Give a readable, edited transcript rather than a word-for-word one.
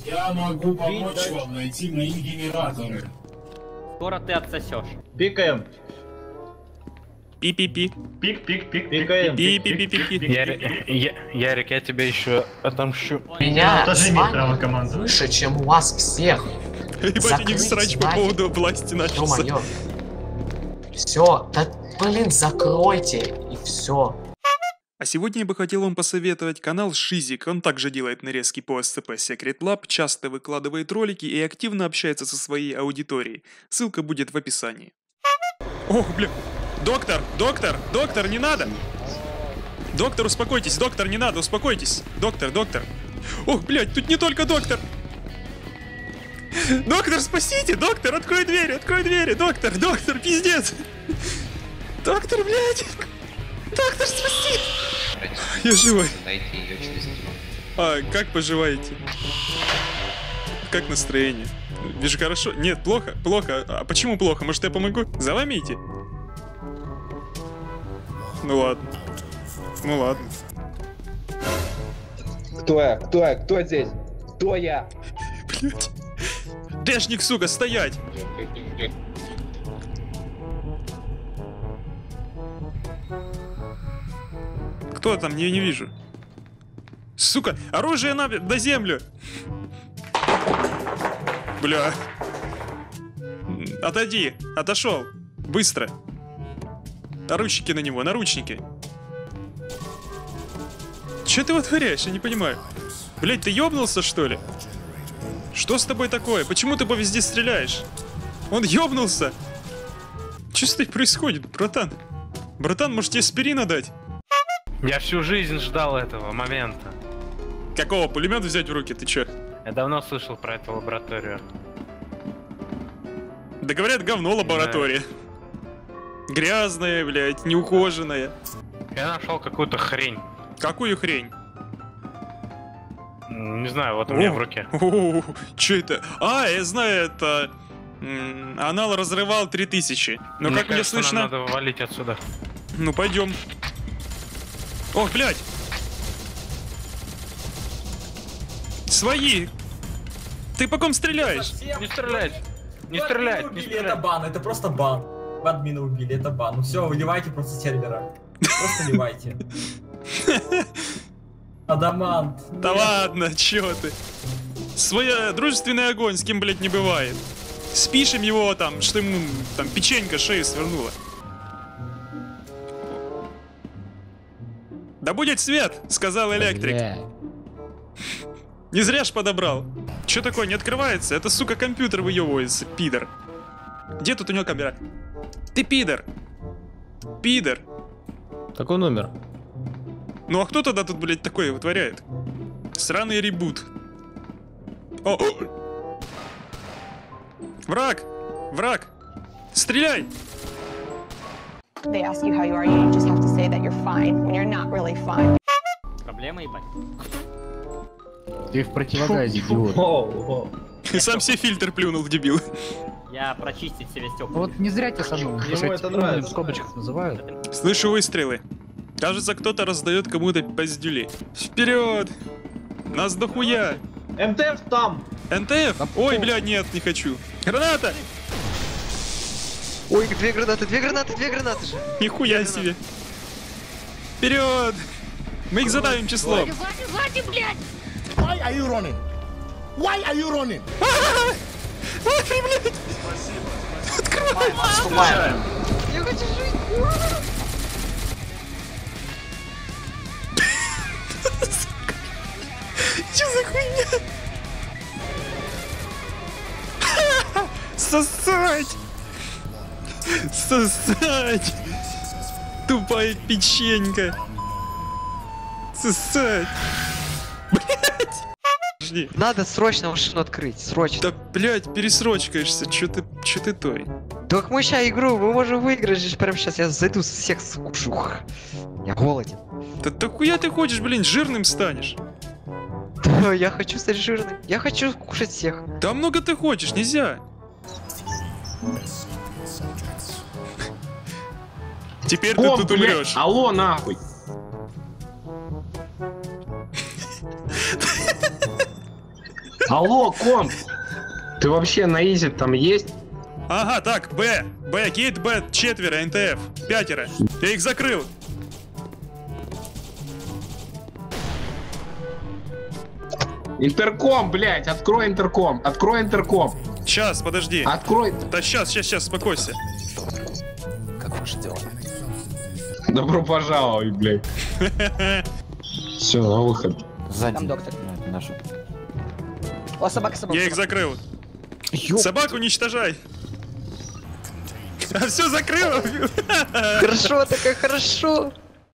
Я могу помочь вам найти мои генераторы. Скоро ты отсосешь. Пикаем. Пи-пи-пи. Пик-пик-пик. Пикаем. Пи-пи-пи-пи. Ярик, я тебе еще отомщу. Меня Тоже с имеет право вами командовать. выше, чем у вас всех. Ебать, у них срач по нафиг. поводу власти начался. Ё-моё. Все, да блин, закройте и все. А сегодня я бы хотел вам посоветовать канал Шизик. Он также делает нарезки по SCP Secret Lab, часто выкладывает ролики и активно общается со своей аудиторией. Ссылка будет в описании. Ох, бля. Доктор, не надо! Доктор, успокойтесь, доктор, не надо, успокойтесь. Доктор. Ох, блядь, тут не только доктор. Доктор, спасите, доктор, открой двери, доктор, пиздец. Доктор, блядь. Доктор, спаси! Я живой. А, как поживаете? Как настроение? Вижу, хорошо. Нет, плохо. А почему плохо? Может, я помогу? За вами идти? Ну ладно. Кто здесь? Кто я? Блять. Дэшник, сука, стоять! Кто там? Я не вижу. Сука, оружие на землю! Бля. Отойди, отошел. Быстро. Наручники на него, наручники. Че ты вытворяешь? Я не понимаю. Блять, ты ёбнулся, что ли? Что с тобой такое? Почему ты по везде стреляешь? Он ёбнулся! Что с тобой происходит, братан? Братан, может тебе аспирина дать? Я всю жизнь ждал этого момента. Какого? Пулемет взять в руки? Ты чё? Я давно слышал про эту лабораторию. Да говорят, говно лаборатория. Грязная, блядь, неухоженная. Я нашел какую-то хрень. Какую хрень? Не знаю, вот у меня в руке. Чё это? А, я знаю, это... Анал разрывал 3000. Но Мне как мне кажется, слышно? нам надо валить отсюда. Ну пойдем. Ох, блядь! Свои! Ты по ком стреляешь? Не стрелять! Не стрелять! Не Убили, это стрелять! бан, это просто бан. Админа убили, это бан. Ну все, выливайте просто с сервера. Просто выливайте. Адамант. Да ладно, чё ты? Свой дружественный огонь, с кем, блядь, не бывает. Спишем его там, что ему там печенька шею свернула. Да будет свет, сказал электрик. Не зря ж подобрал. Чё такое, не открывается? Это, сука, компьютер выёбывается, пидор. Где тут у него камера? Ты пидор. Пидор. Какой номер? Ну а кто тогда тут, блядь, такое вытворяет? Сраный ребут. О! Враг! Враг! Стреляй! They ask you how you are, you just have to say that you're fine when you're not really fine. Проблема, ебать. Ты в противогазе, идиот. Ты сам себе фильтр плюнул, дебил. Я прочистить себе стёкло. Вот не зря тебя со мной. Ему это нравится. В скобочках называют. Слышу выстрелы. Кажется, кто-то раздает кому-то пиздюлей. Вперед! Нас дохуя! МТФ там! НТФ? Ой, бля, нет, не хочу. Граната! Ой, две гранаты же. Нихуя себе. Вперед! Мы их задавим числом. Сзади, блядь! Why are you running? Why are you running? Ой, блядь! Открывай! Отступаем. Я хочу жить. Че за хуйня? Сосать! Сосать! Тупая печенька! Сосать! Блять! Жди. Надо срочно машину открыть, срочно. Да, блять, пересрочкаешься, чё ты той? Так мы сейчас игру, мы можем выиграть же прямо сейчас. Я зайду всех скушу. Я голоден. Да хуя ты хочешь, блин, жирным станешь? Да, я хочу стать жирным. Я хочу кушать всех. Да много ты хочешь, нельзя. Теперь ты тут умрешь. Алло, нахуй. Алло, комп! Ты вообще на изи там есть? Ага, так, Б, гейт Б, 4, НТФ, 5. Я их закрыл. Интерком, блядь, открой интерком, открой интерком. Сейчас, подожди. Открой. Да сейчас, успокойся. Как ваши дела? Добро пожаловать, блядь. Все, на выход. Там доктор. Нашу. О, собака. Я их закрыл. Собаку уничтожай. А все закрыл. Хорошо, такая хорошо.